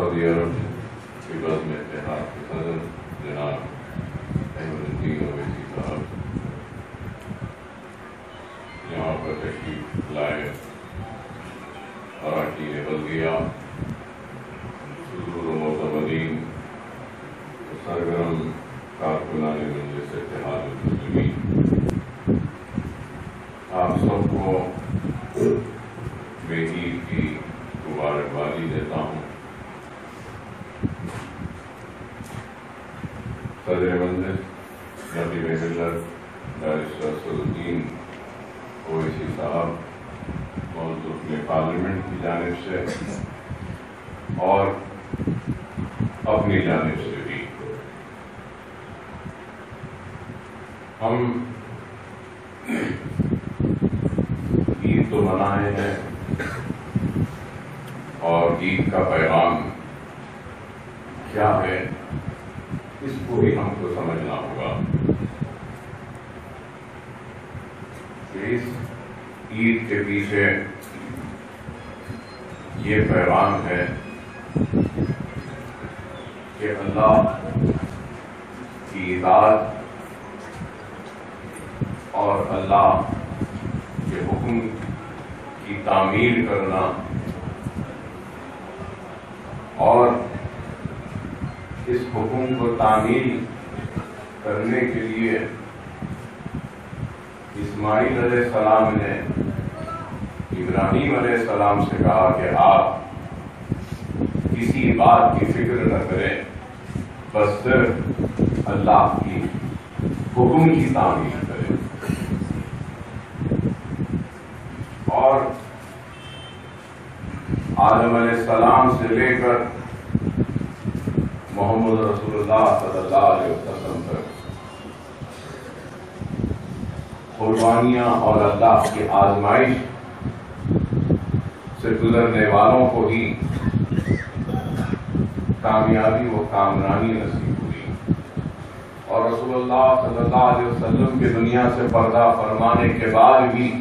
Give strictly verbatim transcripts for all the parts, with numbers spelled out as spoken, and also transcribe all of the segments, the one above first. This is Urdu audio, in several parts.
سعودی عرب کی بزم اتحاد کے صدر جناب احمد الدین اویسی صاحب یہاں پر تشریف لائے اور اراکین بلدیہ حضور و معتمدین سرگرم کارکنان مجلس اتحاد المسلمین، آپ سب کو میں عید کی مبارکبادی دیتا ہوں۔ صدر مجلس نقیب ملت بیرسٹر اسدالدین اویسی صاحب موضوع میں پارلیمنٹ کی جانب سے اور اپنی جانب سے بھی ہم عید تو منائے ہیں اور عید کا پیغام کیا ہے اس کو بھی ہم کو سمجھنا ہوگا کہ اس عید کے پیچھے یہ پیغام ہے کہ اللہ کی اطاعت اور اللہ کے حکم کی تعمیل کرنا اور اس حکم کو تعمیل کرنے کے لیے اسماعیل علیہ السلام نے ابراہیم علیہ السلام سے کہا کہ آپ کسی بات کی فکر نہ کریں، بس صرف اللہ کی حکم کی تعمیل کریں۔ اور آدم علیہ السلام سے لے کر محمد رسول اللہ صلی اللہ علیہ وسلم تک قربانیاں اور اللہ کی آزمائش سے گزرنے والوں کو ہی کامیابی و کامرانی نصیب ہوئی، اور رسول اللہ صلی اللہ علیہ وسلم کے دنیا سے پردہ فرمانے کے بعد بھی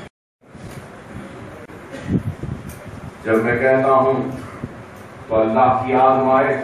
جب میں کہتا ہوں تو اللہ کی آزمائش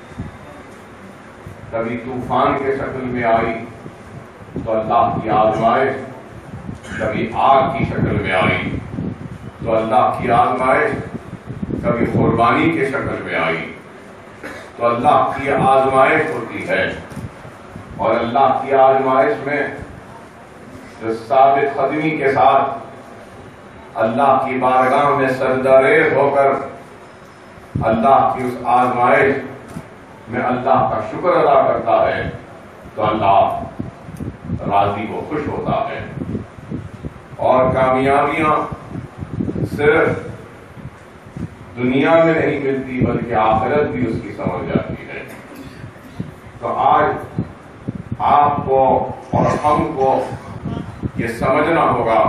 کبھی طوفان کے شکل میں آئی تو اللہ کی آزمائش کبھی آگ کی شکل میں آئی تو اللہ کی آزمائش کبھی قربانی کے شکل میں آئی تو اللہ کی آزمائش ہوتی ہے، اور اللہ کی آزمائش میں جو ثابت قدمی کے ساتھ اللہ کی بارگاہ میں سجدہ-ریز ہو کر اللہ کی اس آزمائش میں اللہ کا شکر ادا کرتا ہے تو اللہ راضی و خوش ہوتا ہے، اور کامیابیاں صرف دنیا میں نہیں ملتی بلکہ آخرت بھی اس کی سمجھ جاتی ہے۔ تو آج آپ کو اور ہم کو یہ سمجھنا ہوگا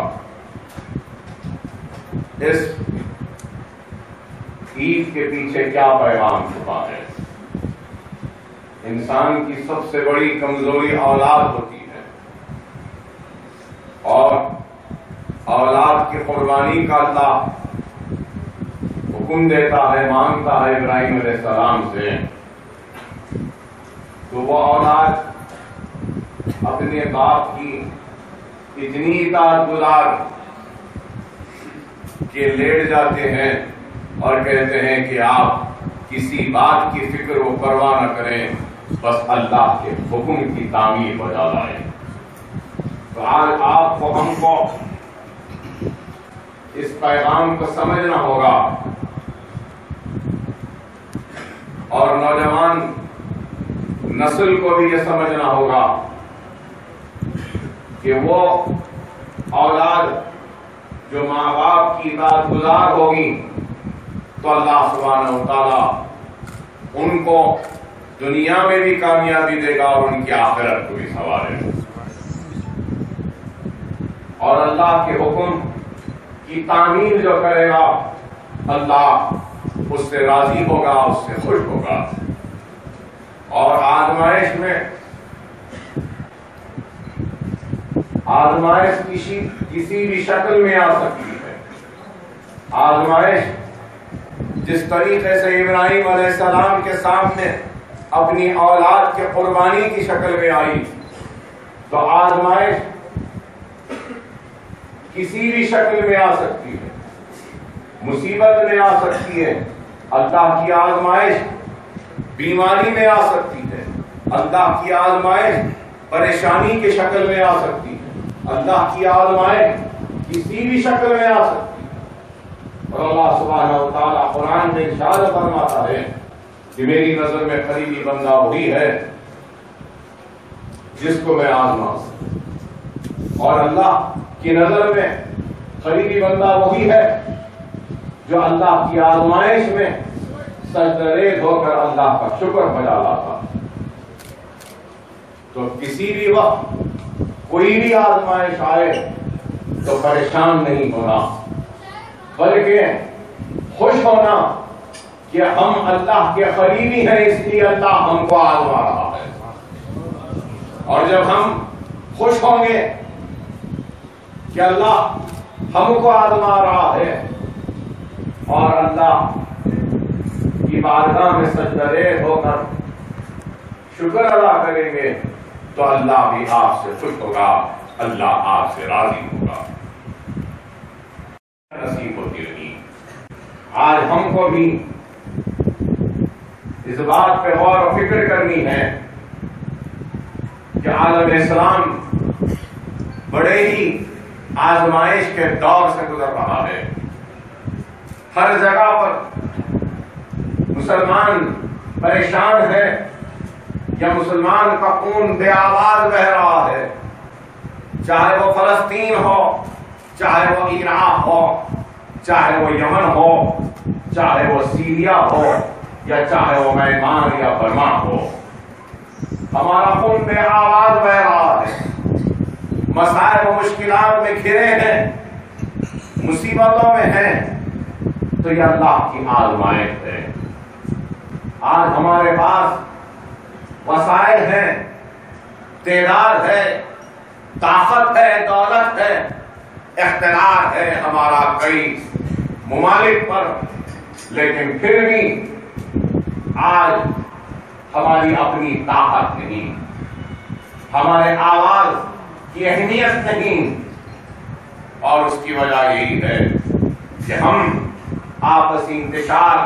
اس عید کے پیچھے کیا پیغام چھپا ہے۔ انسان کی سب سے بڑی کمزوری اولاد ہوتی ہے، اور اولاد کی قربانی کا اللہ حکم دیتا ہے، مانگتا ہے ابراہیم علیہ السلام سے، تو وہ اولاد اپنے باپ کی اتنی اطاعت گزار کہ لیٹ جاتے ہیں اور کہتے ہیں کہ آپ کسی بات کی فکر و پرواہ نہ کریں، بس اللہ کے حکم کی تعمیل بجا لائیں۔ تو آج آپ کو ہم کو اس پیغام کو سمجھنا ہوگا، اور نوجوان نسل کو بھی یہ سمجھنا ہوگا کہ وہ اولاد جو ماں باپ کی اطاعت گزار ہوگی تو اللہ سبحانہ و تعالی ان کو دنیا میں بھی کامیابی دے گا اور ان کی آخرت کو بھی سنوارے گا، اور اللہ کے حکم کی تعمیل جو کرے گا اللہ اس سے راضی ہوگا، اس سے خوش ہوگا۔ اور آزمائش میں آزمائش کسی کسی بھی شکل میں آ سکتی ہے۔ آزمائش جس طریقے سے ابراہیم علیہ السلام کے سامنے اپنی اولاد کے قربانی کی شکل میں آئی، تو آزمائش کسی بھی شکل میں آ سکتی ہے، مصیبت میں آ سکتی ہے، اللہ کی آزمائش بیماری میں آ سکتی ہے، اللہ کی آزمائش پریشانی کی شکل میں آ سکتی ہے، اللہ کی آزمائش کسی بھی شکل میں آ سکتی ہے۔ اور اللہ سبحانہ و تعالیٰ قرآن میں ارشاد فرماتا ہے کہ میری نظر میں قریبی بندہ وہی ہے جس کو میں آزما سکوں، اور اللہ کی نظر میں قریبی بندہ وہی ہے جو اللہ کی آزمائش میں سجدہ ریز ہو کر اللہ کا شکر بجا لاتا۔ تو کسی بھی وقت کوئی بھی آزمائش آئے تو پریشان نہیں ہونا، بلکہ خوش ہونا کہ ہم اللہ کے قریبی ہیں، اس لیے اللہ ہم کو آزما رہا ہے۔ اور جب ہم خوش ہوں گے کہ اللہ ہم کو آزما رہا ہے اور اللہ کی بارگاہ میں سجدہ ریز ہو کر شکر ادا کریں گے، تو اللہ بھی آپ سے خوش ہوگا، اللہ آپ سے راضی ہوگا، نصیب ہوتی رہی۔ آج ہم کو بھی اس بات پہ غور و فکر کرنی ہے کہ عالم اسلام بڑے ہی آزمائش کے دور سے گزر رہا ہے۔ ہر جگہ پر مسلمان پریشان ہے یا مسلمان کا خون بے آواز بہ رہا ہے، چاہے وہ فلسطین ہو، چاہے وہ عراق ہو، چاہے وہ یمن ہو، چاہے وہ سیریا ہو، یا چاہے وہ میانمار یا برما ہو، ہمارا خون بے آواز بہ رہا ہے، مسائل و مشکلات میں گھرے ہیں، مصیبتوں میں ہیں، تو یہ اللہ کی آزمائش ہے۔ آج ہمارے پاس وسائل ہیں، تعداد ہے، طاقت ہے، دولت ہے، اختیار ہے ہمارا کئی ممالک پر، لیکن پھر بھی آج ہماری اپنی طاقت نہیں، ہمارے آواز کی اہمیت نہیں، اور اس کی وجہ یہی ہے کہ ہم آپسی انتشار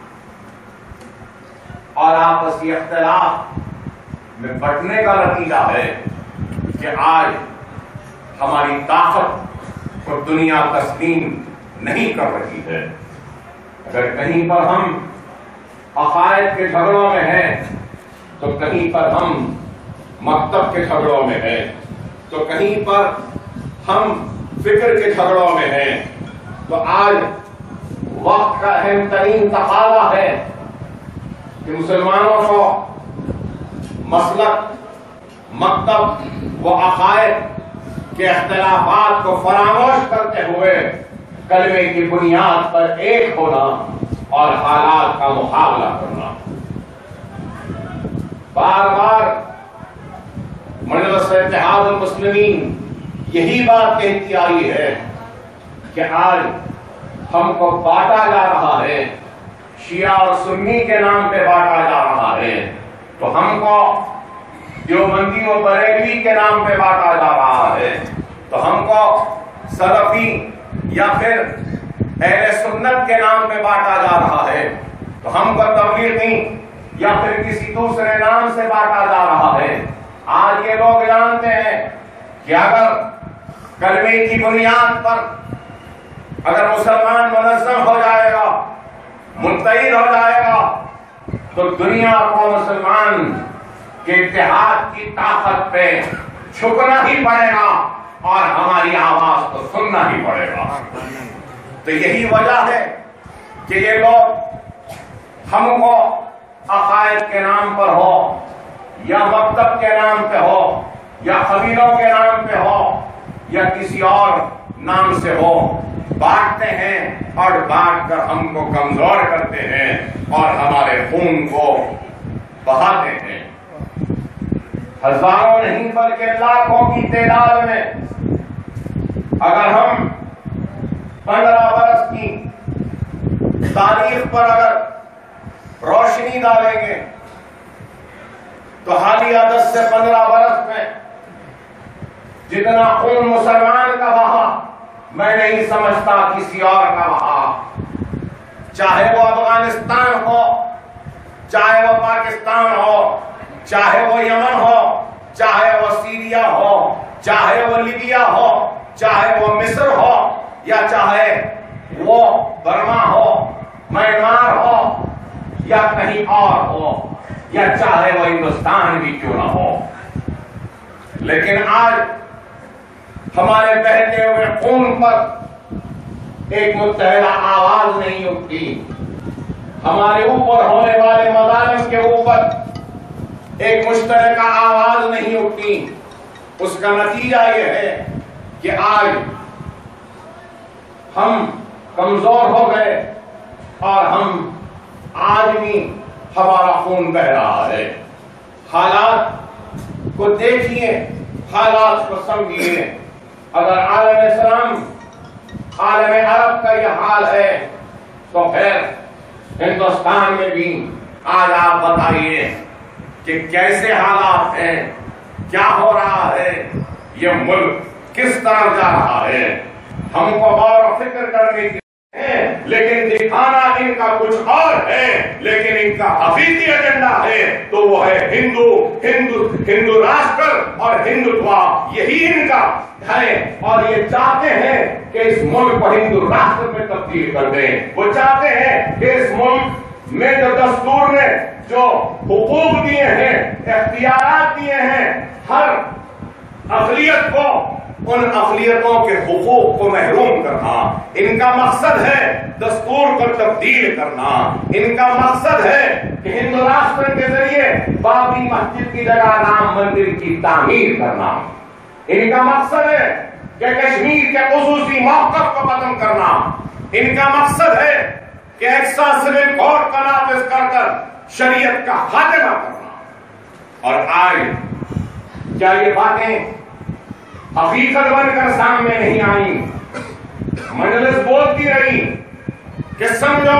اور آپسی اختلاف میں بٹنے کا نتیجہ ہے کہ آج ہماری طاقت کو دنیا تسلیم نہیں کر رہی ہے۔ اگر کہیں پر ہم عقائد کے جھگڑوں میں ہیں تو کہیں پر ہم مکتب کے جھگڑوں میں ہیں، تو کہیں پر ہم فکر کے جھگڑوں میں ہیں، تو آج وقت کا اہم ترین تقاضا ہے کہ مسلمانوں کو مسلک، مکتب و عقائد کے اختلافات کو فراموش کرتے ہوئے کلمے کی بنیاد پر ایک ہونا اور حالات کا مقابلہ کرنا۔ بار بار مجلس اتحاد المسلمین یہی بات کہتی آئی ہے کہ آج ہم کو بانٹا جا رہا ہے، شیعہ اور سنی کے نام پہ بانٹا جا رہا ہے، تو ہم کو دیوبندی و بریلوی کے نام پہ بانٹا جا رہا ہے، تو ہم کو سلفی یا پھر اہل سنت کے نام پہ بانٹا جا رہا ہے، تو ہم کو تبلیغی یا پھر کسی دوسرے نام سے بانٹا جا رہا ہے۔ آج یہ لوگ جانتے ہیں کہ اگر کلمے کی بنیاد پر اگر مسلمان منظم ہو جائے گا، متحد ہو جائے گا، تو دنیا کو مسلمان کے اتحاد کی طاقت پہ جھکنا ہی پڑے گا اور ہماری آواز کو سننا ہی پڑے گا۔ تو یہی وجہ ہے کہ یہ لوگ ہم کو عقائد کے نام پر ہو یا مکتب کے نام پہ ہو یا قبیلوں کے نام پہ ہو یا کسی اور نام سے ہو، بانٹتے ہیں اور بانٹ کر ہم کو کمزور کرتے ہیں اور ہمارے خون کو بہاتے ہیں۔ ہزاروں نہیں بلکہ لاکھوں کی تعداد میں اگر ہم پندرہ برس کی تاریخ پر اگر روشنی ڈالیں گے تو حالیہ دس سے پندرہ برس میں جتنا خون مسلمان کا بہا میں نہیں سمجھتا کسی اور کا بہا، چاہے وہ افغانستان ہو، چاہے وہ پاکستان ہو، چاہے وہ یمن ہو، چاہے وہ سیریا ہو، چاہے وہ لیبیا ہو، چاہے وہ مصر ہو، یا چاہے وہ برما ہو، میانمار ہو، یا کہیں اور ہو، یا چاہے وہ ہندوستان بھی کیوں نہ ہو، لیکن آج ہمارے بہتے ہوئے خون پر ایک متحدہ آواز نہیں اٹھتی، ہمارے اوپر ہونے والے مظالم کے اوپر ایک مشترکہ آواز نہیں اٹھتی۔ اس کا نتیجہ یہ ہے کہ آج ہم کمزور ہو گئے اور ہم آج بھی ہمارا خون بہ رہا ہے۔ حالات کو دیکھیے، حالات کو سمجھیے۔ اگر عالم اسلام، عالم عرب کا یہ حال ہے تو پھر ہندوستان میں بھی آج آپ بتائیے کہ کیسے حالات ہیں، کیا ہو رہا ہے، یہ ملک کس طرف جا رہا ہے۔ ہم کو غور و فکر کرنے کی ہے، لیکن دکھانا ان کا کچھ اور ہے، لیکن ان کا حقیقی ایجنڈا ہے تو وہ ہے ہندو ہندو ہندو راشٹر اور ہندوتوا، یہی ان کا ہے، اور یہ چاہتے ہیں کہ اس ملک کو ہندو راشٹر میں تبدیل کر دیں۔ وہ چاہتے ہیں کہ اس ملک میں جو دستور نے جو حقوق دیے ہیں، اختیارات دیے ہیں، ہر اقلیت کو ان اقلیتوں کے حقوق کو محروم کرنا، ان کا مقصد ہے دستور کو تبدیل کرنا، ان کا مقصد ہے کہ ہندو راشٹر کے ذریعے بابری مسجد کی جگہ رام مندر کی تعمیر کرنا، ان کا مقصد ہے کہ کشمیر کے خصوصی موقف کو ختم کرنا، ان کا مقصد ہے کہ ایکسا سول کورٹ کا نافذ کر کر شریعت کا خاتمہ کرنا۔ اور آج کیا یہ باتیں حقیقت بن کر سامنے نہیں آئیں؟ مجلس بولتی رہی کہ سمجھو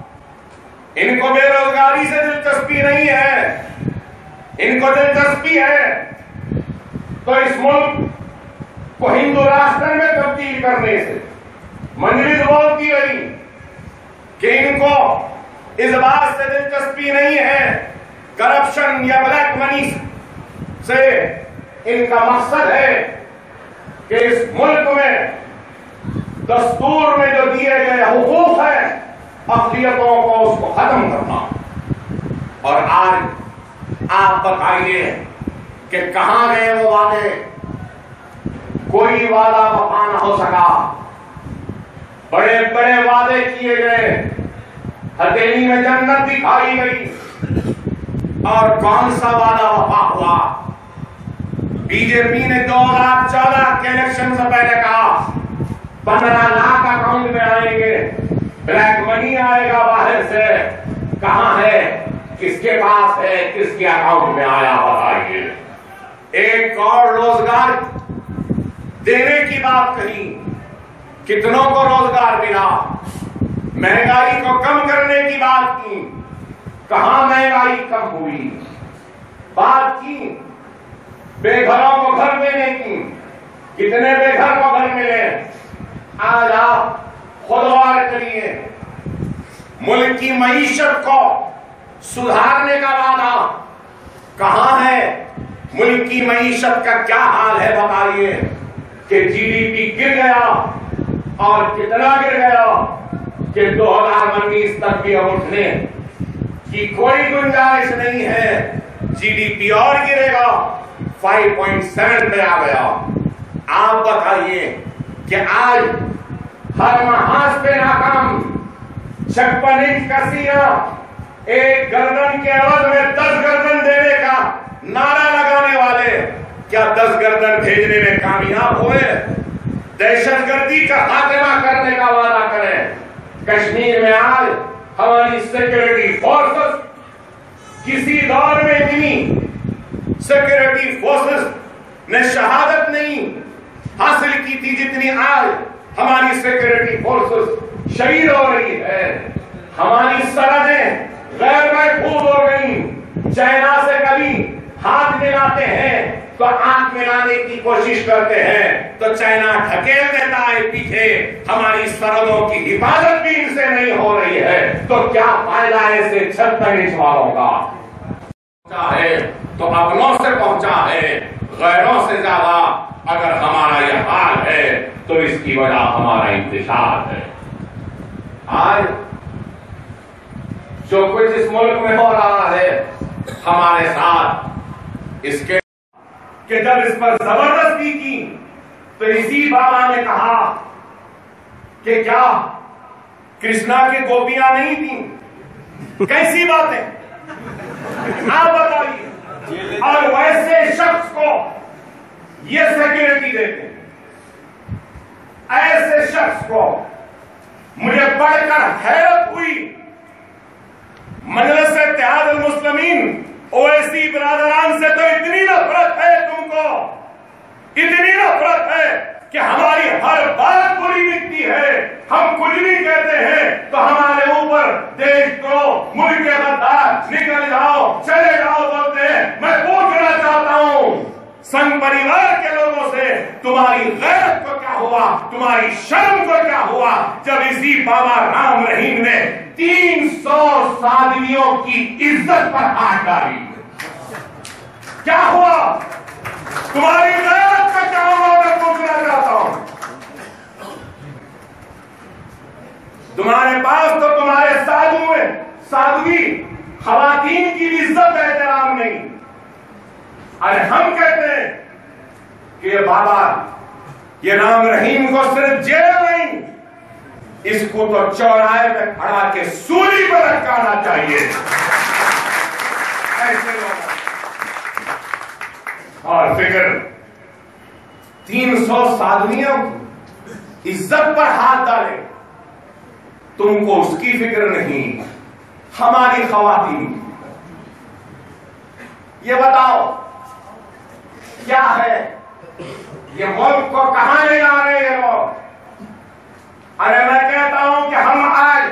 ان کو بے روزگاری سے دلچسپی نہیں ہے، ان کو دلچسپی ہے تو اس ملک کو ہندو راشٹر میں تبدیل کرنے سے۔ مجلس بولتی رہی کہ ان کو اس بات سے دلچسپی نہیں ہے، کرپشن یا بلیک منی سے ان کا مقصد ہے کہ اس ملک میں دستور میں جو دیے گئے حقوق ہیں اقلیتوں کو اس کو ختم کرنا۔ اور آج آپ بتائیے کہ کہاں گئے وہ وعدے؟ کوئی وعدہ وفا نہ ہو سکا، بڑے بڑے وعدے کیے گئے، ہتھیلی میں جنت دکھائی گئی، اور کون سا وعدہ وفا ہوا؟ بی جے پی نے دو ہزار چودہ کے الیکشن سے پہلے کہا پندرہ لاکھ اکاؤنٹ میں آئیں گے، بلیک منی آئے گا باہر سے، کہاں ہے، کس کے پاس ہے، کس کے اکاؤنٹ میں آیا بتائیے۔ ایک اور روزگار دینے کی بات کہی، کتنوں کو روزگار ملا؟ مہنگائی کو کم کرنے کی بات کی، کہاں مہنگائی کم ہوئی؟ بات کی بے گھروں کو گھر دینے کی، کتنے بے گھر کو گھر ملے؟ آج آپ خود غور کریے، ملک کی معیشت کو سدھارنے کا وعدہ کہاں ہے؟ ملک کی معیشت کا کیا حال ہے بتائیے کہ جی ڈی پی گر گیا، اور کتنا گر گیا کہ دو ہزار انیس تک بھی اٹھنے کی کوئی گنجائش نہیں ہے، جی ڈی پی اور گرے گا، پانچ پوائنٹ سات پہ آ گیا۔ آپ بتائیے کہ آج ہر محاذ پہ ناکام، چھپن انچ کا سینہ، ایک گردن کے عوض میں دس گردن دینے کا نعرہ لگانے والے کیا دس گردن بھیجنے میں کامیاب ہوئے؟ دہشت گردی کا خاتمہ کرنے کا وعدہ کریں۔ کشمیر میں آج ہماری سیکورٹی فورسز کسی دور میں اتنی سیکورٹی فورسز نے شہادت نہیں حاصل کی تھی جتنی آج ہماری سیکورٹی فورسز شہید ہو رہی ہے۔ ہماری سرحدیں غیر محفوظ ہو گئی. چائنا سے کبھی ہاتھ ملاتے ہیں تو آنکھ ملانے کی کوشش کرتے ہیں تو چائنا ڈھکیل دیتا ہے پیچھے. ہماری سرحدوں کی حفاظت بھی ان سے نہیں ہو رہی ہے تو کیا فائدہ ہے اسے چھہتر انچ والوں کا. پہنچا ہے تو اپنوں سے پہنچا ہے, غیروں سے زیادہ اگر ہمارا یہ حال ہے تو اس کی وجہ ہمارا انتشار ہے. آج جو کچھ اس ملک میں ہو رہا ہے ہمارے ساتھ, اس کے کہ جب اس پر زبردستی کی تو اسی بابا نے کہا کہ کیا کرشنا کی گوپیاں نہیں تھیں؟ کیسی بات ہے آپ بتائیے. اور ویسے شخص کو یہ سیکورٹی دیتے ہیں, ایسے شخص کو مجھے پڑھ کر حیرت ہوئی. مجلس اتحاد المسلمین اویسی برادران سے تو اتنی نفرت ہے تم کو, اتنی نفرت ہے کہ ہماری ہر بات بری دکھتی ہے. ہم کچھ بھی کہتے ہیں تو ہمارے اوپر دیش کو ملک کے غدار نکل جاؤ چلے جاؤ بولتے ہیں. میں پوچھنا چاہتا ہوں سنگ پریوار کے لوگوں سے تمہاری غیرت کو کیا ہوا, تمہاری شرم کو کیا ہوا جب اسی بابا رام رحیم نے تین سو سادھویوں کی عزت پر ہاتھ ڈالی؟ کیا ہوا تمہاری غیرت کا کیا ہوا میں پوچھنا چاہتا ہوں. تمہارے پاس تو تمہارے سادھو میں سادھوی خواتین کی عزت احترام نہیں. اور ہم کہتے ہیں کہ یہ بابا یہ رام رحیم کو صرف جیل نہیں, اس کو تو چوراہے پہ کھڑا کے سولی پر لٹکانا چاہیے. ایسے لوگ اور فکر تین سو سادھویوں کی عزت پر ہاتھ ڈالے, تم کو اس کی فکر نہیں. ہماری خواتین یہ بتاؤ کیا ہے, یہ ملک کو کہاں لے جا رہے ہیں لوگ؟ ارے میں کہتا ہوں کہ ہم آج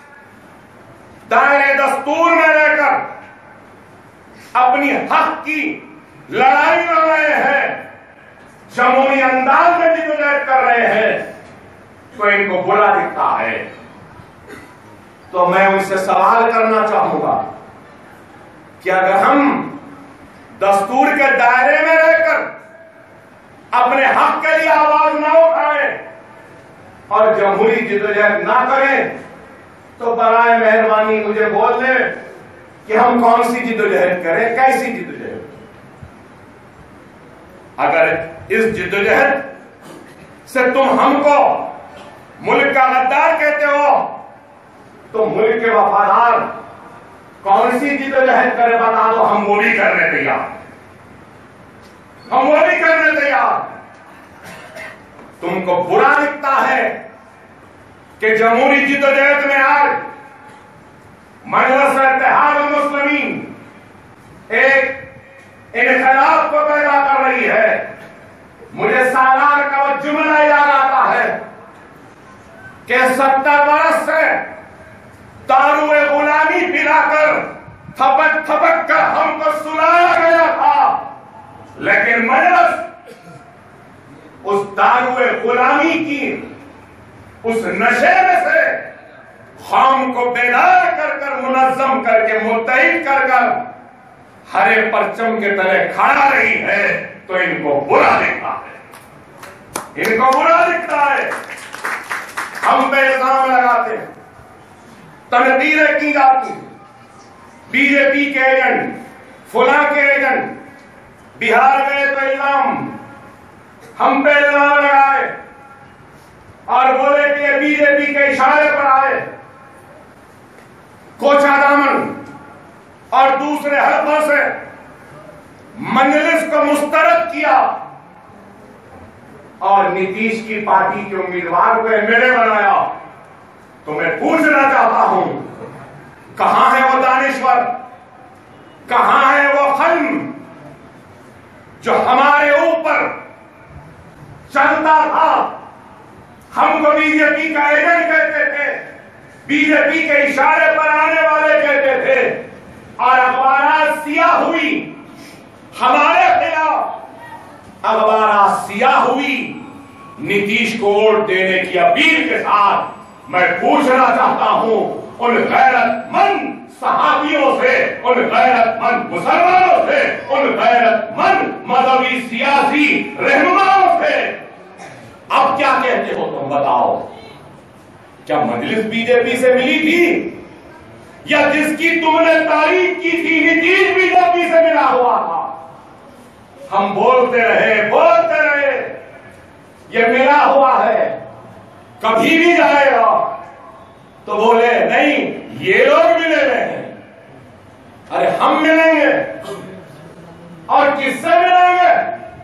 دائرے دستور میں رہ کر اپنی حق کی لڑائی لڑ رہے ہیں, جمہوری انداز میں جدوجہد کر رہے ہیں تو ان کو برا دکھتا ہے. تو میں ان سے سوال کرنا چاہوں گا کہ اگر ہم دستور کے دائرے میں رہ کر اپنے حق کے لیے آواز نہ اٹھائیں اور جمہوری جدوجہد نہ کریں تو برائے مہربانی مجھے بول دیں کہ ہم کون سی جدوجہد کریں, کیسی جدوجہد. اگر اس جدوجہد سے تم ہم کو ملک کا غدار کہتے ہو تو ملک کے وفادار کون سی جدوجہد کرے بتا دو, ہم وہ بھی کرنے تیار, ہم وہ بھی کرنے تیار. تم کو برا لگتا ہے کہ جمہوری جدوجہد میں آج مجلس اتحاد المسلمین ایک انقلاب کو پیدا کر رہی ہے. مجھے سالار کا وہ جملہ یاد آتا ہے کہ ستر برس سے دارو غلامی پلا کر تھپک تھپک کر ہم کو سلایا گیا تھا, لیکن مجلس اس دارو غلامی کی اس نشے میں سے قوم کو بیدار کر کر منظم کر کے متحد کر کر ہرے پرچم کے تلے کھڑا رہی ہے تو ان کو برا دکھتا ہے, ان کو برا دکھتا ہے. ہم پہ الزام لگاتے ہیں, تنقیدیں کی جاتی ہیں, بی جے پی کے ایجنٹ, فلاں کے ایجنٹ بہار گئے تو الزام ہم پہ الزام لگائے اور بولے کہ بی جے پی کے اشارے پر آئے. کوچا دامن اور دوسرے حلقوں سے مجلس کو مسترد کیا اور نتیش کی پارٹی کے امیدوار کو ایم ایل اے بنایا. تو میں پوچھنا چاہتا ہوں کہاں ہے وہ دانشور, کہاں ہے وہ خلم جو ہمارے اوپر چلتا تھا؟ ہم کو بی جے پی کا ایجنٹ کہتے تھے, بی جے پی کے اشارے پر آنے والے کہتے تھے اور اخبارات سیاہ ہوئی ہمارے خلاف، اخبارات سیاہ ہوئی نتیش کو ووٹ دینے کی اپیل کے ساتھ میں پوچھنا چاہتا ہوں ان غیرت مند صحافیوں سے، ان غیرت مند مسلمانوں سے، ان غیرت مند مذہبی سیاسی رہنماؤں سے، اب کیا کہتے ہو تم بتاؤ؟ کیا مجلس بی جے پی سے ملی تھی یا جس کی تم نے تعریف کی تھی نتیش بی جے پی سے ملا ہوا تھا؟ ہم بولتے رہے بولتے رہے یہ ملا ہوا ہے کبھی بھی جائے گا، تو بولے نہیں یہ لوگ ملے ہوئے ہیں، ارے ہم ملیں گے اور کس سے ملیں گے؟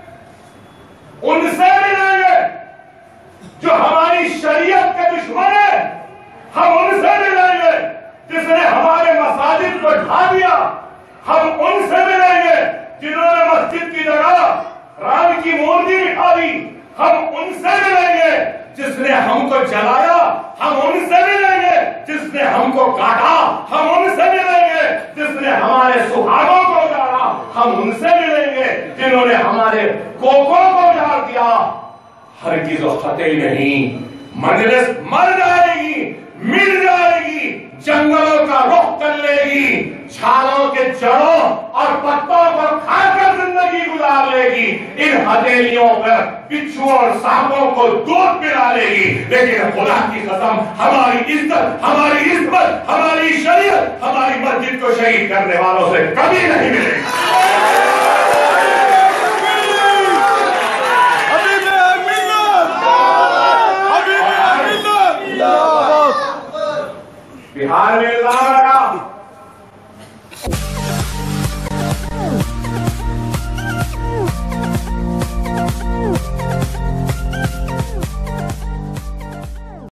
ان سے ملیں گے جو ہماری شریعت کے دشمن ہے، ہم ان سے ملیں گے جس نے ہمارے مساجد کو ڈھا دیا، ہم ان سے ملیں گے جنہوں نے مسجد کی جگہ رام کی مورتی بٹھا دی، ہم ان سے ملیں گے جس نے ہم کو جلایا، ہم ان سے ملیں گے جس نے ہم کو کاٹا، ہم ان سے ملیں گے جس نے ہمارے سہاگوں کو اجاڑا، ہم ان سے ملیں گے جنہوں نے ہمارے کوکوں کو اجاڑ دیا۔ ہرگز و قطعی نہیں، مجلس مر جائے گی، مل جائے گی، جنگلوں کا رخ کر لے گی، چھالوں کے جڑوں اور پتوں کو کھا کر زندگی گزار لے گی، ان ہتھیلیوں پر بچھو اور سانپوں کو دودھ پلا لے گی، لیکن خدا کی قسم ہماری عزت، ہماری عزت، ہماری شریعت، ہماری مسجد کو شہید کرنے والوں سے کبھی نہیں ملے گی۔ بہار میں اللہ رکھا